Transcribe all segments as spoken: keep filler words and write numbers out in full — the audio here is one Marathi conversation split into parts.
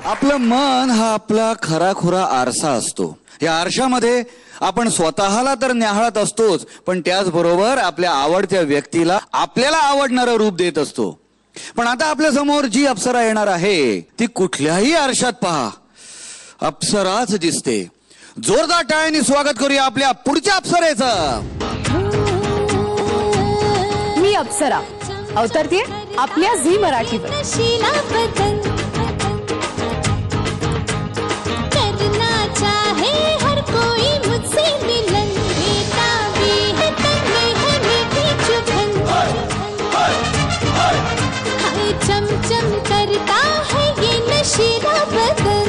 आपलं मन हा आपला खराखुरा आरसा असतो. या आरशामध्ये आपण स्वतःला तर न्याहाळत असतोच, पण त्याचबरोबर आपल्या आवडत्या व्यक्तीला आपल्याला आवडणारं रूप देत असतो. पण आता आपल्या समोर जी अप्सरा येणार आहे ती कुठल्याही आरशात पहा अप्सराच दिसते. जोरदार टाळ्यांनी स्वागत करूया आपल्या पुढच्या अप्सरेचं. मी अप्सरा अवतरतीये आपल्या झी मराठीवर. चमचम करता है ये नशीला बदन.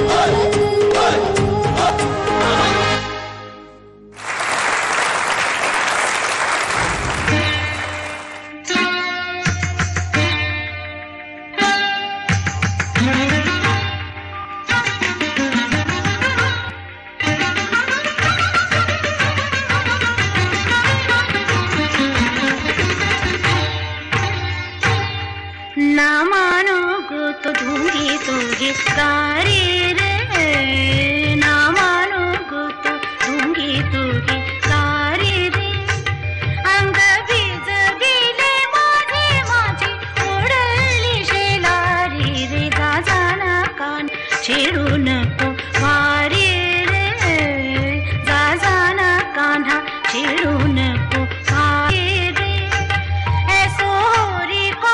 ना मानोगे तो दूंगी दूंगी सारी रे, ना मानोगे तो दूंगी दूंगी सारी रे. अंग बीज गेले माझे माझी ओढली शेलारी रे. जाना कान छेडू नको वारी रे, जाना कान्हा छेडू नको वारी रे. ऐसो होरी को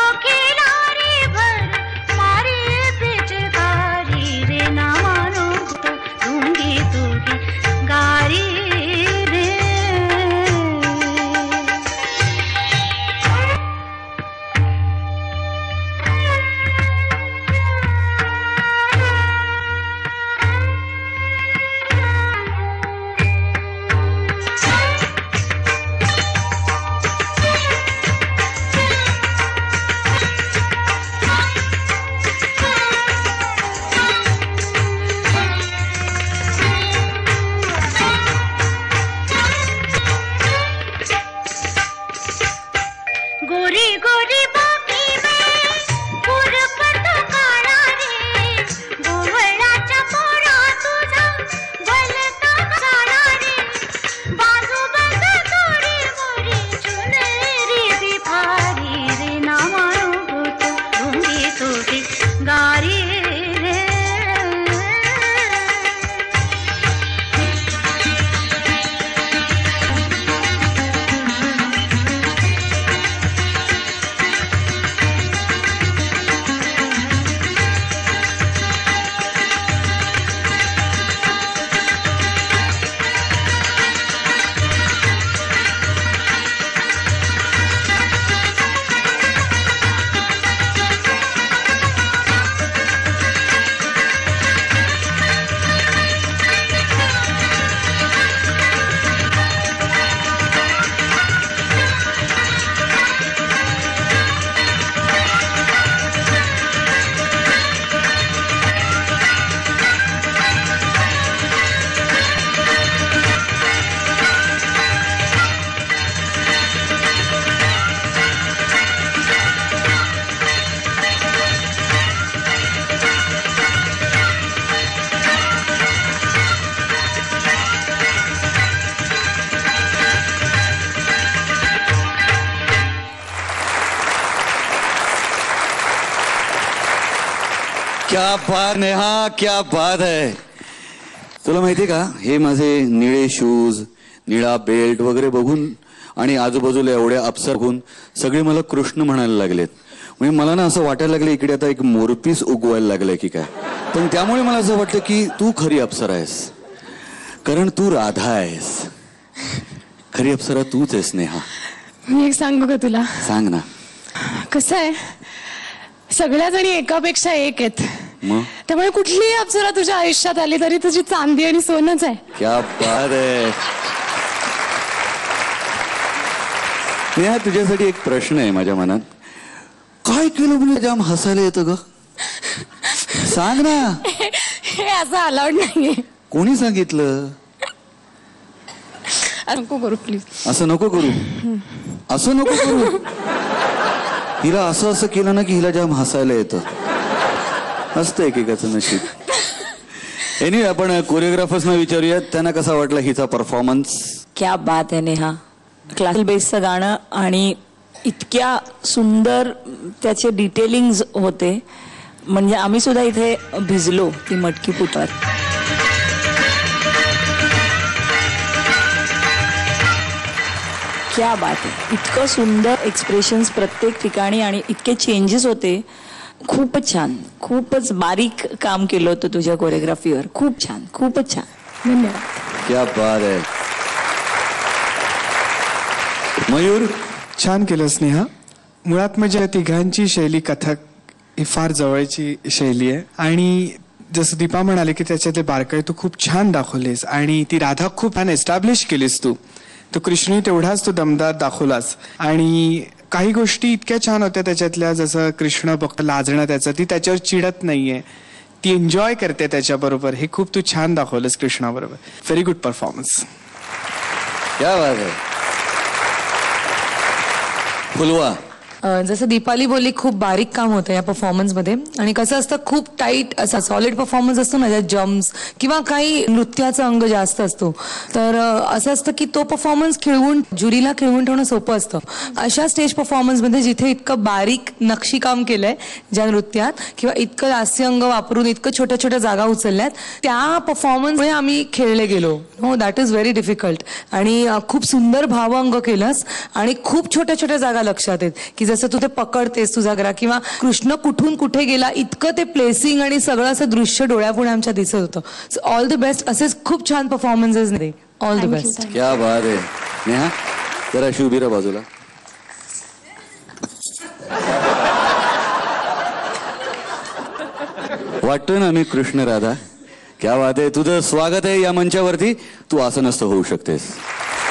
क्या बात नेहा, क्या बात है. तुला माहिती का हे माझे निळे शूज, निळा बेल्ट वगैरे बघून आणि आजूबाजूला एवढ्या अप्सरा बघून सगळे मला कृष्ण म्हणायला लागलेत. म्हणजे मला ना असं वाटायला लागलं इकडे आता एक मोरपीस उगवायला लागलाय की काय. पण त्यामुळे मला असं वाटतं की तू खरी अप्सरा आहेस, कारण तू राधा आहेस. खरी अप्सरा तूच आहेस नेहा. मी एक सांगू का तुला? सांग ना. कसं आहे, सगळ्या जणी एकापेक्षा एक आहेत. मग त्यामुळे कुठलीही अप्सरा तुझ्या आयुष्यात आली तरी तुझी चांदी आणि सोनच आहे. क्या बात आहे. नेहा, तुझ्यासाठी एक प्रश्न आहे माझ्या मनात. काय केलं म्हणजे जाम हसायला येतं ग? सांग ना. हे असं अलाउड नाहीये. कोणी सांगितलं? नको करू प्लीज. असं नको करू, असं नको करू. हिला असं असं केलं ना की हिला जाम हसायला येतं. असतं एकेकाचं नशीब. एनिवे आपण कोरिओग्राफर्सना विचारूयात त्यांना कसा वाटला हिचा परफॉर्मन्स. क्या बात आहे नेहा. क्लासिकल बेसचं गाणं आणि इतक्या सुंदर त्याचे डिटेलिंग होते म्हणजे आम्ही सुद्धा इथे भिजलो ती मटकी पुटावर. क्या बात आहे. इतकं सुंदर एक्सप्रेशन्स प्रत्येक ठिकाणी आणि इतके चेंजेस होते. खूपच छान. खूपच बारीक काम केलं होतं तुझ्या कोरिओग्राफीवर. खूप छान. खूपच छान. धन्यवाद. क्या बात आहे. मयूर. छान केलं स्नेहा. मुळात म्हणजे या तिघांची शैली कथक ही फार जवळची शैली आहे आणि जसं दीपा म्हणाले की त्याच्यातले बारकाई तू खूप छान दाखवलेस आणि ती राधा खूप छान एस्टॅब्लिश केलीस तू. तो कृष्ण तेवढाच तो दमदार दाखवलास आणि काही गोष्टी इतक्या छान होत्या त्याच्यातल्या जसं कृष्ण फक्त लाजणं त्याचं ती त्याच्यावर चिडत नाहीये ती एन्जॉय करते त्याच्याबरोबर. हे खूप तू छान दाखवलंस कृष्णाबरोबर. Very good performance. क्या बात आहे. फुलवा. जसं दीपाली बोलली खूप बारीक काम होतं या परफॉर्मन्समध्ये आणि कसं असतं खूप टाईट असा सॉलिड परफॉर्मन्स असतो ना ज्यात जम्प्स किंवा काही नृत्याचा अंग जास्त असतो तर असं असतं की तो परफॉर्मन्स खिळवून ज्युरीला खिळवून ठेवणं सोपं असतं. अशा स्टेज परफॉर्मन्समध्ये जिथे इतकं बारीक नक्षीकाम केलंय ज्या नृत्यात किंवा इतकं लास्य अंग वापरून इतकं छोट्या छोट्या जागा उचलल्यात त्या परफॉर्मन्समुळे आम्ही खेळले गेलो. हो दॅट इज व्हेरी डिफिकल्ट आणि खूप सुंदर भावांग केलंस आणि खूप छोट्या छोट्या जागा लक्षात आहेत की जसं तू ते पकडतेस तुझा ग्रा किंवा कृष्ण कुठून कुठे गेला इतकं ते प्लेसिंग आणि सगळं असं दृश्य डोळ्यापुढे आमच्या दिसत होतं. So all the best. असेच खूप छान परफॉर्मन्सेस नाही. All the best. क्या बात आहे. नेहा जरा शिवबीरा बाजूला. वाटतोय ना मी कृष्ण राधा. क्या बात आहे. तुझं स्वागत आहे या मंचावरती. तू असं नसतं होऊ शकतेस.